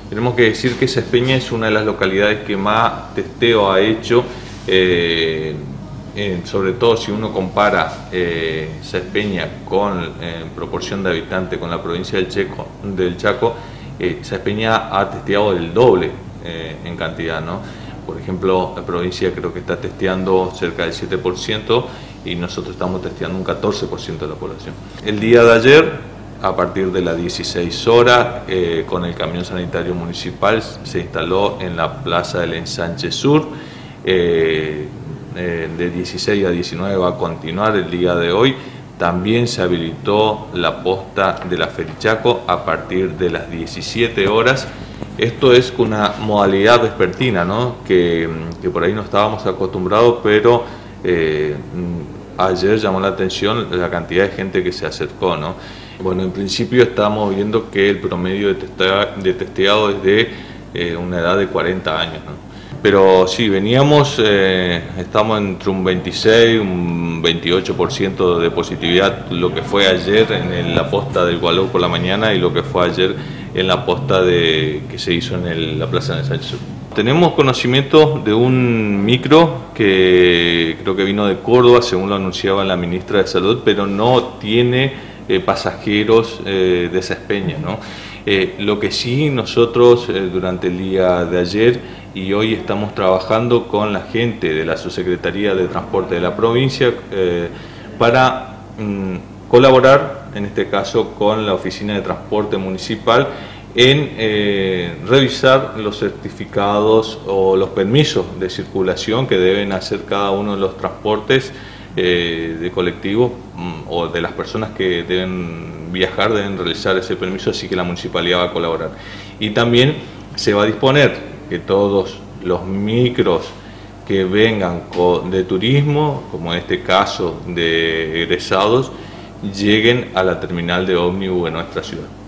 Tenemos que decir que Sespeña es una de las localidades que más testeo ha hecho, sobre todo si uno compara Sespeña con proporción de habitante con la provincia del Chaco, Sespeña ha testeado el doble en cantidad, ¿no? Por ejemplo, la provincia creo que está testeando cerca del 7% y nosotros estamos testeando un 14% de la población. El día de ayer, a partir de las 16 horas, con el camión sanitario municipal se instaló en la plaza del Ensanche Sur. De 16 a 19 va a continuar el día de hoy. También se habilitó la posta de la Ferichaco a partir de las 17 horas. Esto es una modalidad vespertina, ¿no? que por ahí no estábamos acostumbrados, pero ayer llamó la atención la cantidad de gente que se acercó, ¿no? Bueno, en principio estamos viendo que el promedio de testeado es de una edad de 40 años, ¿no? Pero sí, estamos entre un 26, un 28% de positividad, lo que fue ayer en la posta del Gualou por la mañana y lo que fue ayer en la posta que se hizo en la Plaza de Ensanche Sur. Tenemos conocimiento de un micro que creo que vino de Córdoba, según lo anunciaba la ministra de Salud, pero no tiene pasajeros de Sespeña, ¿no? Lo que sí nosotros durante el día de ayer y hoy estamos trabajando con la gente de la Subsecretaría de Transporte de la provincia para colaborar, en este caso con la Oficina de Transporte Municipal, en revisar los certificados o los permisos de circulación que deben hacer cada uno de los transportes de colectivos o de las personas que deben viajar, deben realizar ese permiso, así que la municipalidad va a colaborar. Y también se va a disponer que todos los micros que vengan de turismo, como en este caso de egresados, lleguen a la terminal de ómnibus de nuestra ciudad.